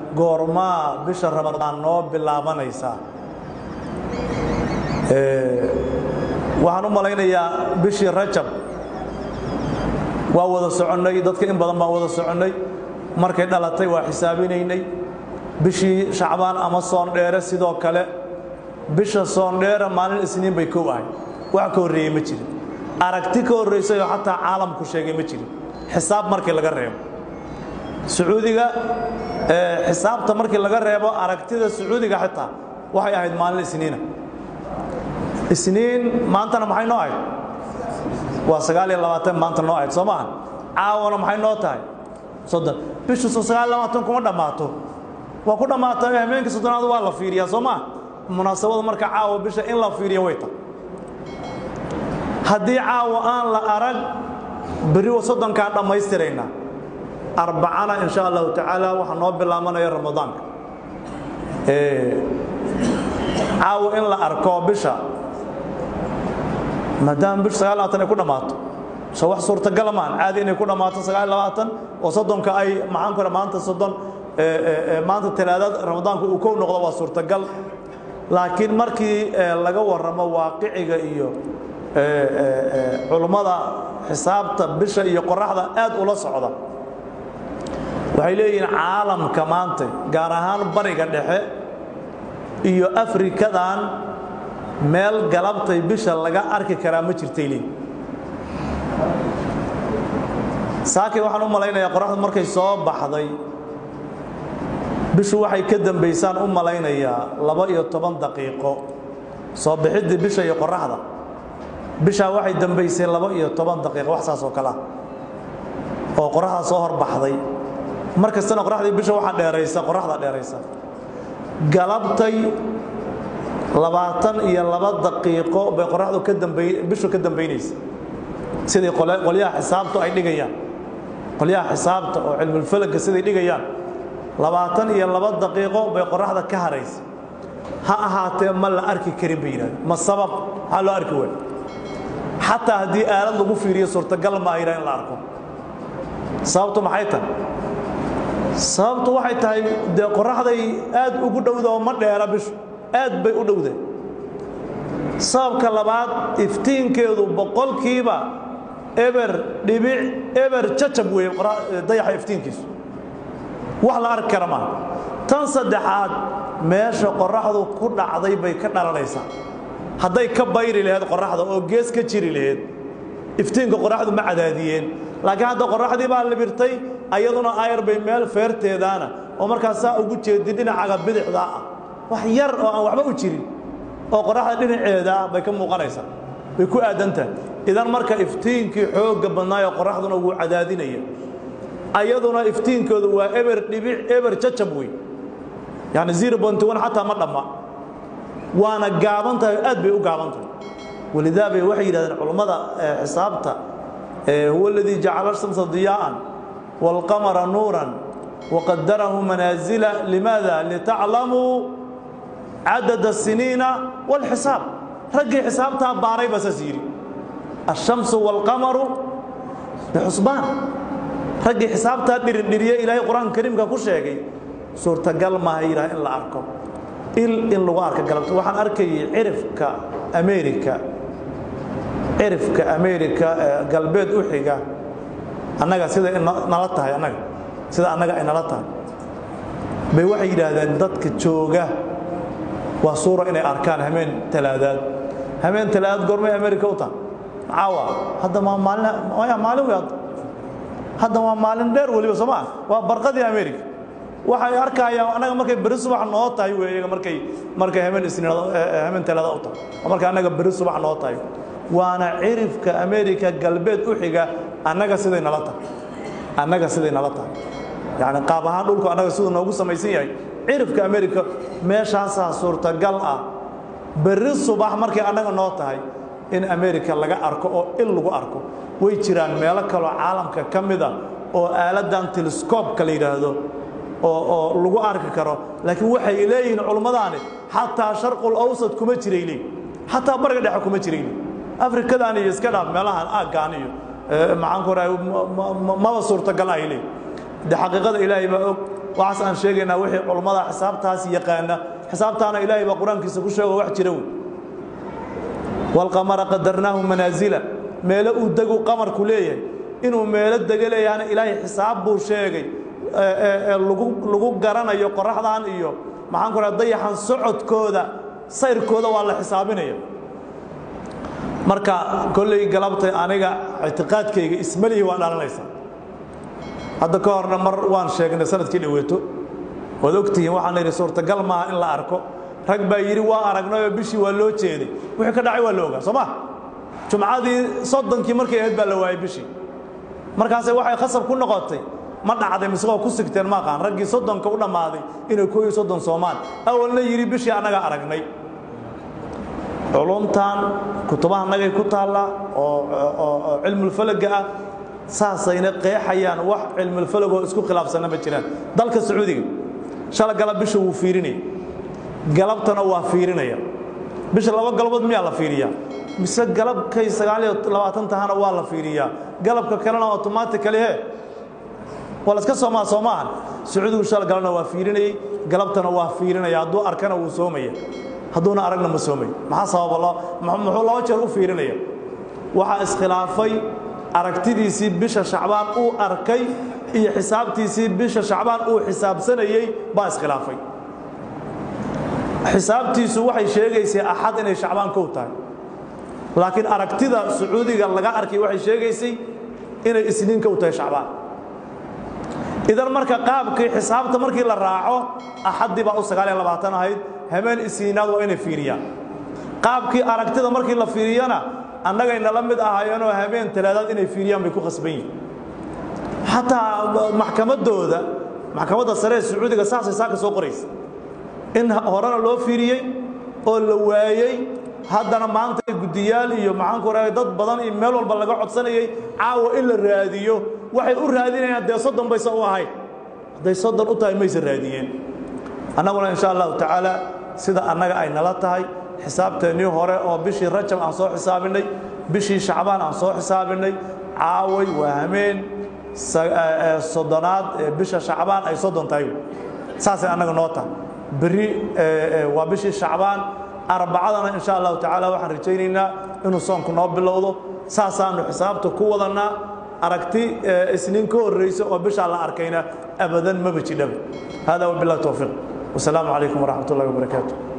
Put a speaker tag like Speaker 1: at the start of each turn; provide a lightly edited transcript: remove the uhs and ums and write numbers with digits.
Speaker 1: goorma bisha Ramadaan noo bilaabanaysa waxaan u malaynayaa bishii Rajab waa wada soconay dadka in badan baa wada soconay markay dhalatay waa xisaabinaynay bishii Shacbaan ama soon dheere sidoo kale bisha soon dheere maalin Isniin bay ku ahay wax ka horeeyay ma jirin aragti ka horeysay oo xataa caalamku sheegay ma jirin xisaab markii laga reebo Sacuudiga xisaabta markii laga reebo aragtida Sacuudiga xitaa waxay ahayd maalin Isniin maantana maxay noo ahayd waa 29 maanta noo ahayd Soomaa caawana maxay noo tahay soddon bisha 29 kuma dhamaato waa ku dhamaatay habeenkii soddonaad waa la fiiriyaa Soomaa munaasabada marka caawa bisha in la fiiriyo way tahay haddii caawa aan la arag bari soddonka dhamaystirayna arbacana insha Allah taala waxa noo bilaabanaya Ramadaanka caawa in la arko bisha maadaama bisha 29 ay ku dhamaato soo wax suurtagal ma aan caadi inay ku dhamaato 29 oo soddonka ay maxaan ku maanta soddon maanta talaadada Ramadaanku uu ku noqdo waa suurtagal laakiin markii laga waramo waaqiciga iyo culimada xisaabta bisha iyo qoraxda aad ula socda waxay leeyihiin caalamka maanta gaar ahaan bariga dhexe iyo Afrikadan meel galabtay bisha laga arki karaa ma jirtay saakay waxaan u malaynayaa qoraxdu markay soo baxday bishu waxay ka dambeysaan u malaynayaa 12 daqiiqo soo bixidii bisha iyo qoraxda bisha waxay dambeysay 12 daqiiqo wax saas oo kala oo qoraxda soo hor baxday markastana qoraxdii bisha waxa dheeraysa qoraxda dheeraysa galabtay 22 daqiiqo bay qoraxdu ka dambeeyay bishu ka dambeynaysa sidii qoliyaha xisaabtu ay dhigayaan qoliyaha xisaabta oo cilmi falak sidii dhigayaan 22 daqiiqo bay qoraxda ka haraysa ha ahaatee ma la arki karin bayiraan ma sabab ha loo arki way hatta hadii aalad lagu fiiriyo suurtagal ma ayra in la arko sababtu maxay tahay sababtu waxay tahay de qoraxday aad ugu dhowdo ma dheera bishu aad bay u dhowday sababka labaad iftiinkeedu boqolkiiba eber dhibic eber jajab way dayaxa iftiinkiisu wax la arki kara ma tan saddexaad meesha qoraxdu ku dhacday bay ka dhalanaysaa haday ka bayri lahayd qoraxda oo gees ka jiri lahayd iftiinka qoraxdu ma cadaadiyeen laakiin hadda qoraxdii baa la birtay ayaduna ayr bay meel feerteedana oo markaas ugu jeedin dhinaca bidixda ah wax yar oo aan waxba u jirin oo qoraxda dhinaceeda bay ka muuqanaysaa way ku aadantaa idan marka iftiinkii xoog badnaa ee qoraxduna uu cadaadinayo ayaduna iftiinkoodu waa eber dhibic eber jajab way yani 0.1 hatta ma dhama waana gaabantahay aad bay u gaabantahay walidaaba waxay yiraahdeen culimada xisaabta هو الذي جعل الشمس ضياء والقمر نورا وقدره منازل لماذا لتعلموا عدد السنين والحساب رجع حسابتها باري بس سيري الشمس والقمر بحسبان رجع حسابتها دريه الى القران الكريم كو شيغي سورة قال ما هي إلا أركب إن لغارك قلبت وحن أركي عرفك أمريكا قلبت أحيقا أنك سيدا نلطها أنك سيدا أنك نلطها بيوحي هذا ندتك تشوغة وصورة إن أركان همين ثلاثات قرمي أمريكا وطا عاوة هذا ما مالنا ويا مالو هذا ما مالن دير ولي وسمع وبرقدي أمريكا waxay arkayaan anaga markay bari subax noo tahay weeyga markay habeen isniin habeen talaada u tahay markay anaga bari subax noo tahay waana cirifka America galbeed u xiga anaga sidee nala tahay yaani qaab ahaan dhulku anaga sidoo noogu samaysan yahay cirifka America meeshaas suurtagal ah bari subax markay anaga noo tahay in America laga arko oo il lagu arko way jiraan meelo kale oo caalamka kamida oo aaladan telescope kala yiraahdo oo lagu arki karo laakiin waxay leeyihiin culimadaani hatta sharqul awsat kuma jireeyeen hatta bariga dhexe kuma jireeyeen afrikadaan iyo iska dhaaf meelahan aagaaniyo macaan koray ma suurtagal ay leeyihiin de xaqiiqada ilaahay baa og waxaas aan sheegaynaa wixii culimada xisaabtaas yaqaana xisaabtaana ilaahay baa quraankiisa ku sheego wax jira wal qamara qadarnaahu manaazila meelo uu dagu qamarku leeyahay inuu meelo dagaleeyana ilaahay xisaab buu sheegay lagu garanayo qoraxdan iyo maxaan ku raad dayaxan socodkooda sayrkooda waa la xisaabinaya marka kulli galabtay aniga i'tiqaadkayga ismalihi waa dhalanaysa hadda ka horna mar waan sheegnay sanadkii dhaweeto wada ogtihiin waxaan leeyahay suurtagal ma in la arko rag baa yiri waa aragnay bishii waa loo jeeday wixii ka dhacay waa la ogaa Soomaa jumcadii 30kii markay ahayd baa la waayay bishii markaas waxay khasab ku noqotay ma dhacday misqoo ku sigteen ma qaan raggii 30ka u dhamaaday inay 30 Soomaan awalna yiri bishii anaga aragnay علومتان كتبها نجي كتالا أو علم الفلك ساسين قيحيان وح علم الفلك واسكو خلاف سنة بتشران ذلك السعودي شال قلب بيش وفيرني قلبتنا وفيرنا يا بيش الله قلبت مية الله فيريا بس قلب كي سجالي لو أتنتهنا والله فيريا قلب ككلنا أوتوماتيك عليه ولا سكت سومان سعودي وشال قلنا وفيرني قلبتنا وفيرنا يا دو أركنا وسومية هذونا أرجنا مسومي ما حصل الله محمد الله وجهه فيرنيه وح إسخلافي أركتي سي بش شعبان أو أركي حسابتي سي بش شعبان أو حساب سنة باس خلافي حسابتي سوى شيء سي أحد إن شعبان كوتا لكن أركتي ذا سعودي قال لقى أركي واحد شيء سي إن السنين كوتا شعبان إذا المركة قاب كي حسابته مركي للراعه أحد بقى سقالي الله بعتنا هيد همين السيناد وين فيريا قاب كي أركتي ذا مركي لفيريانا أنا جاي نلمد أهايانو همين ثلاثة إن فيريان بيكون خصبين حتى محكمة دودا محكمة السرية السعودية قصاص ساق سوقريس إن هرانا لو فيريي أو لوايي هذا أنا ما أنت قديالي يوم معاك وراي ضد بدن إيميل والبلغة عطسني عاو إلا الراديو واحد يقول راديين هذا صدم بيسووا هاي هذا صدم أطاي ميس الراديين أنا أقول إن شاء الله تعالى سيدا أنا جاي نلاتهاي حساب تاني هراء أو بشي رجب عن صوح حسابني بشي شعبان عن صوح حسابني عاوي وهمين صدنات بش شعبان أي صدن تايو ساسي أنا نوتا بري وبشي شعبان أربعة إن شاء الله تعالى وحن رجينا إنه صون كنا بالله ساسا إنه حسابته قوة أركتي سنين كور الرئيس وبش على أركينا أبدا ما بتشيله هذا وبالله التوفيق والسلام عليكم ورحمة الله وبركاته.